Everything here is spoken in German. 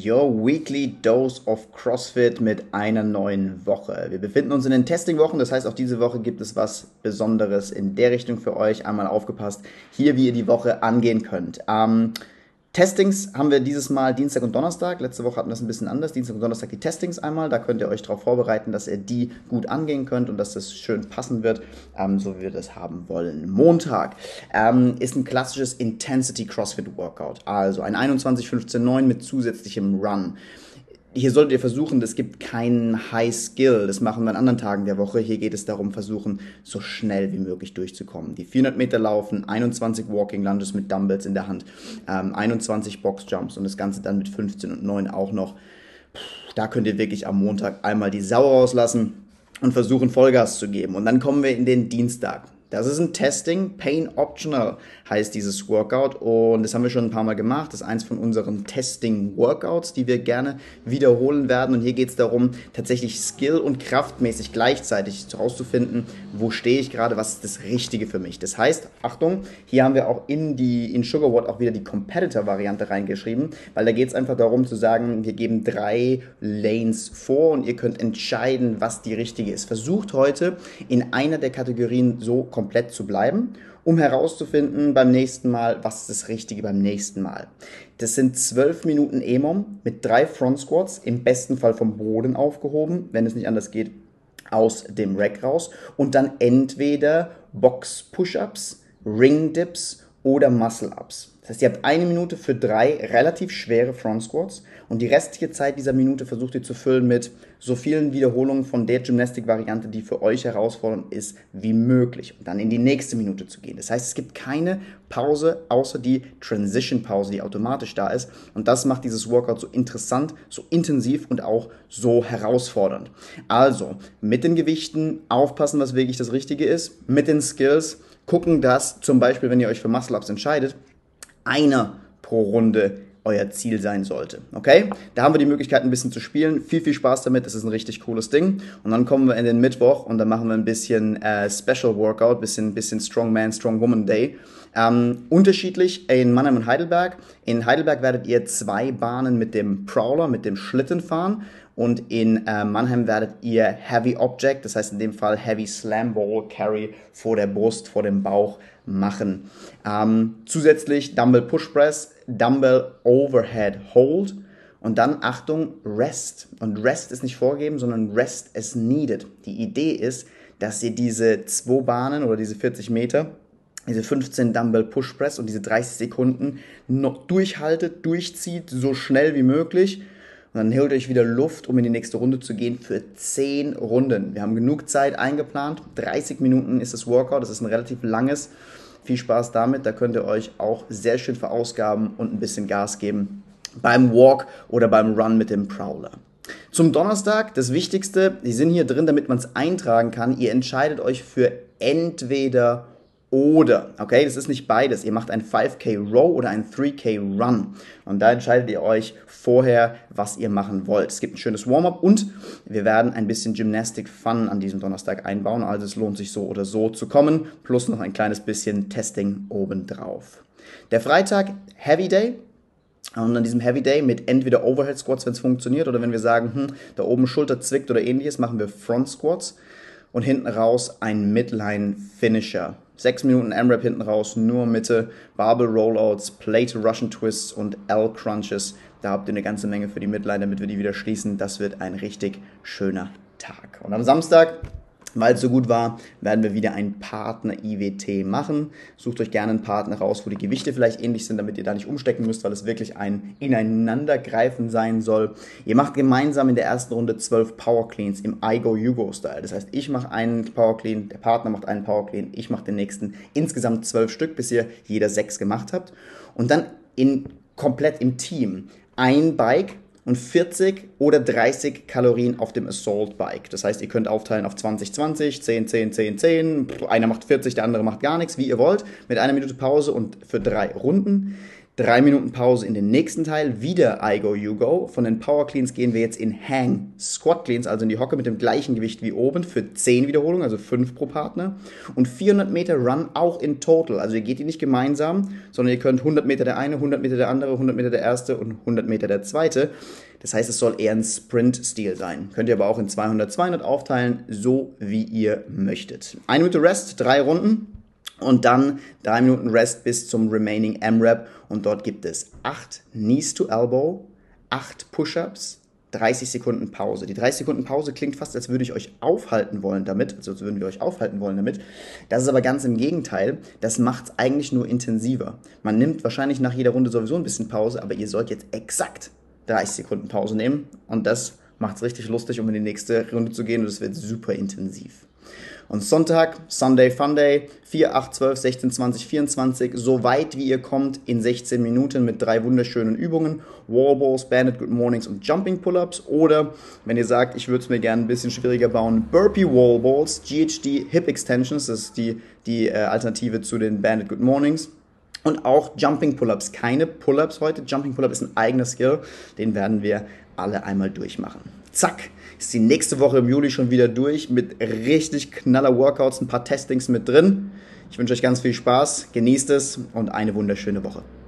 your weekly dose of CrossFit mit einer neuen Woche. Wir befinden uns in den Testing-Wochen, das heißt, auch diese Woche gibt es was Besonderes in der Richtung für euch. Einmal aufgepasst, hier wie ihr die Woche angehen könnt. Testings haben wir dieses Mal Dienstag und Donnerstag. Letzte Woche hatten wir das ein bisschen anders. Dienstag und Donnerstag die Testings einmal. Da könnt ihr euch darauf vorbereiten, dass ihr die gut angehen könnt und dass das schön passen wird, so wie wir das haben wollen. Montag ist ein klassisches Intensity CrossFit Workout. Also ein 21-15-9 mit zusätzlichem Run. Hier solltet ihr versuchen, es gibt keinen High Skill, das machen wir an anderen Tagen der Woche. Hier geht es darum, versuchen, so schnell wie möglich durchzukommen. Die 400 Meter laufen, 21 Walking Lunges mit Dumbbells in der Hand, 21 Box Jumps und das Ganze dann mit 15 und 9 auch noch. Da könnt ihr wirklich am Montag einmal die Sau rauslassen und versuchen, Vollgas zu geben. Und dann kommen wir in den Dienstag. Das ist ein Testing, Pain Optional heißt dieses Workout und das haben wir schon ein paar Mal gemacht. Das ist eins von unseren Testing-Workouts, die wir gerne wiederholen werden und hier geht es darum, tatsächlich skill- und kraftmäßig gleichzeitig herauszufinden, wo stehe ich gerade, was ist das Richtige für mich. Das heißt, Achtung, hier haben wir auch in Sugar Watt auch wieder die Competitor-Variante reingeschrieben, weil da geht es einfach darum zu sagen, wir geben 3 Lanes vor und ihr könnt entscheiden, was die richtige ist. Versucht heute in einer der Kategorien so komplett zu bleiben, um herauszufinden beim nächsten Mal, was ist das Richtige beim nächsten Mal. Das sind 12 Minuten EMOM mit 3 Front Squats, im besten Fall vom Boden aufgehoben, wenn es nicht anders geht, aus dem Rack raus und dann entweder Box Push-Ups, Ring Dips oder Muscle Ups. Das heißt, ihr habt 1 Minute für 3 relativ schwere Front Squats und die restliche Zeit dieser Minute versucht ihr zu füllen mit so vielen Wiederholungen von der Gymnastik-Variante, die für euch herausfordernd ist, wie möglich. Und dann in die nächste Minute zu gehen. Das heißt, es gibt keine Pause, außer die Transition-Pause, die automatisch da ist. Und das macht dieses Workout so interessant, so intensiv und auch so herausfordernd. Also, mit den Gewichten aufpassen, was wirklich das Richtige ist. Mit den Skills gucken, dass zum Beispiel, wenn ihr euch für Muscle-Ups entscheidet, einer pro Runde euer Ziel sein sollte. Okay? Da haben wir die Möglichkeit, ein bisschen zu spielen. Viel Spaß damit. Das ist ein richtig cooles Ding. Und dann kommen wir in den Mittwoch und dann machen wir ein bisschen Special Workout, bisschen Strong Man, Strong Woman Day. Unterschiedlich in Mannheim und Heidelberg. In Heidelberg werdet ihr 2 Bahnen mit dem Prowler, mit dem Schlitten fahren. Und in Mannheim werdet ihr Heavy Object, das heißt in dem Fall Heavy Slam Ball Carry vor der Brust, vor dem Bauch machen. Zusätzlich Dumbbell Push Press, Dumbbell Overhead Hold und dann, Achtung, Rest. Und Rest ist nicht vorgegeben, sondern Rest as needed. Die Idee ist, dass ihr diese 2 Bahnen oder diese 40 Meter, diese 15 Dumbbell Push Press und diese 30 Sekunden noch durchhaltet, durchzieht, so schnell wie möglich. Und dann holt euch wieder Luft, um in die nächste Runde zu gehen für 10 Runden. Wir haben genug Zeit eingeplant. 30 Minuten ist das Workout. Das ist ein relativ langes. Viel Spaß damit. Da könnt ihr euch auch sehr schön verausgaben und ein bisschen Gas geben beim Walk oder beim Run mit dem Prowler. Zum Donnerstag, das Wichtigste, die sind hier drin, damit man es eintragen kann. Ihr entscheidet euch für entweder oder, okay, das ist nicht beides. Ihr macht ein 5K Row oder ein 3K Run. Und da entscheidet ihr euch vorher, was ihr machen wollt. Es gibt ein schönes Warm-up und wir werden ein bisschen Gymnastic Fun an diesem Donnerstag einbauen. Also es lohnt sich so oder so zu kommen. Plus noch ein kleines bisschen Testing obendrauf. Der Freitag, Heavy Day. Und an diesem Heavy Day mit entweder Overhead Squats, wenn es funktioniert, oder wenn wir sagen, da oben Schulter zwickt oder ähnliches, machen wir Front Squats. Und hinten raus ein Midline Finisher. 6 Minuten AMRAP hinten raus, nur Mitte, Barbell Rollouts, Plate Russian Twists und L-Crunches. Da habt ihr eine ganze Menge für die Midline, damit wir die wieder schließen. Das wird ein richtig schöner Tag. Und am Samstag, weil es so gut war, werden wir wieder ein Partner-IWT machen. Sucht euch gerne einen Partner raus, wo die Gewichte vielleicht ähnlich sind, damit ihr da nicht umstecken müsst, weil es wirklich ein Ineinandergreifen sein soll. Ihr macht gemeinsam in der ersten Runde 12 Power Cleans im I-Go-You-Go-Style. Das heißt, ich mache einen Power Clean, der Partner macht einen Power Clean, ich mache den nächsten. Insgesamt 12 Stück, bis ihr jeder 6 gemacht habt. Und dann komplett im Team ein Bike und 40 oder 30 Kalorien auf dem Assault Bike. Das heißt, ihr könnt aufteilen auf 20, 20, 10, 10, 10, 10. Einer macht 40, der andere macht gar nichts, wie ihr wollt, mit 1 Minute Pause und für 3 Runden. 3 Minuten Pause in den nächsten Teil, wieder I Go, You Go. Von den Power Cleans gehen wir jetzt in Hang Squat Cleans, also in die Hocke mit dem gleichen Gewicht wie oben für 10 Wiederholungen, also 5 pro Partner. Und 400 Meter Run auch in Total, also ihr geht die nicht gemeinsam, sondern ihr könnt 100 Meter der eine, 100 Meter der andere, 100 Meter der erste und 100 Meter der zweite. Das heißt, es soll eher ein Sprint-Stil sein. Könnt ihr aber auch in 200, 200 aufteilen, so wie ihr möchtet. 1 Minute Rest, 3 Runden. Und dann 3 Minuten Rest bis zum Remaining M-Rep. Und dort gibt es 8 Knees to Elbow, 8 Push-Ups, 30 Sekunden Pause. Die 30 Sekunden Pause klingt fast, als würde ich euch aufhalten wollen damit. Also als würden wir euch aufhalten wollen damit. Das ist aber ganz im Gegenteil. Das macht es eigentlich nur intensiver. Man nimmt wahrscheinlich nach jeder Runde sowieso ein bisschen Pause, aber ihr sollt jetzt exakt 30 Sekunden Pause nehmen. Und das macht es richtig lustig, um in die nächste Runde zu gehen. Und es wird super intensiv. Und Sonntag, Sunday Funday, 4, 8, 12, 16, 20, 24, so weit wie ihr kommt in 16 Minuten mit 3 wunderschönen Übungen, Wallballs, Banded Good Mornings und Jumping Pull-Ups. Oder, wenn ihr sagt, ich würde es mir gerne ein bisschen schwieriger bauen, Burpee Wallballs, GHD Hip Extensions, das ist die Alternative zu den Banded Good Mornings. Und auch Jumping Pull-Ups, keine Pull-Ups heute, Jumping Pull-Up ist ein eigener Skill, den werden wir alle einmal durchmachen. Zack, ist die nächste Woche im Juli schon wieder durch mit richtig knaller Workouts, ein paar Testings mit drin. Ich wünsche euch ganz viel Spaß, genießt es und eine wunderschöne Woche.